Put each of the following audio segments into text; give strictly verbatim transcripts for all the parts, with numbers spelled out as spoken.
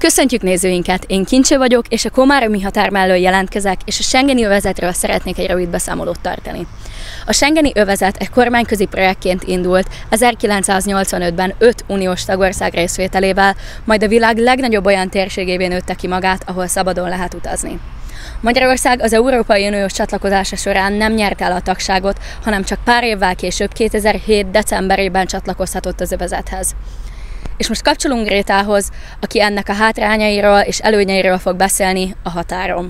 Köszöntjük nézőinket! Én Kincső vagyok, és a komáromi határ mellől jelentkezek, és a schengeni övezetről szeretnék egy rövid beszámolót tartani. A schengeni övezet egy kormányközi projektként indult ezerkilencszáznyolcvanötben öt uniós tagország részvételével, majd a világ legnagyobb olyan térségében nőtte ki magát, ahol szabadon lehet utazni. Magyarország az Európai Uniós csatlakozása során nem nyerte el a tagságot, hanem csak pár évvel később, kétezer-hét decemberében csatlakozhatott az övezethez. És most kapcsolunk Grétához, aki ennek a hátrányairól és előnyeiről fog beszélni a határon.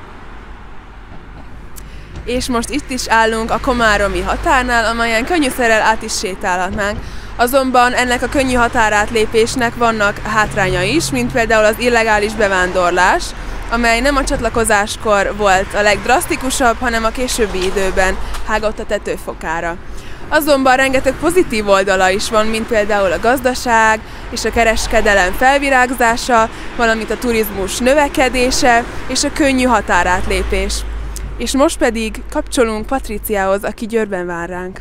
És most itt is állunk a komáromi határnál, amelyen könnyűszerrel át is sétálhatnánk. Azonban ennek a könnyű határátlépésnek vannak hátrányai is, mint például az illegális bevándorlás, amely nem a csatlakozáskor volt a legdrasztikusabb, hanem a későbbi időben hágott a tetőfokára. Azonban rengeteg pozitív oldala is van, mint például a gazdaság és a kereskedelem felvirágzása, valamint a turizmus növekedése és a könnyű határátlépés. És most pedig kapcsolunk Patriciához, aki Győrben vár ránk.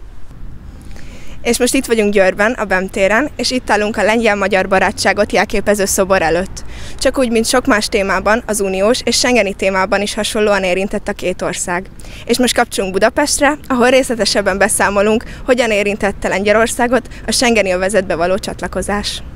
És most itt vagyunk Győrben, a BEM téren, és itt állunk a lengyel-magyar barátságot jelképező szobor előtt. Csak úgy, mint sok más témában, az uniós és schengeni témában is hasonlóan érintett a két ország. És most kapcsolunk Budapestre, ahol részletesebben beszámolunk, hogyan érintette Lengyelországot a schengeni övezetbe való csatlakozás.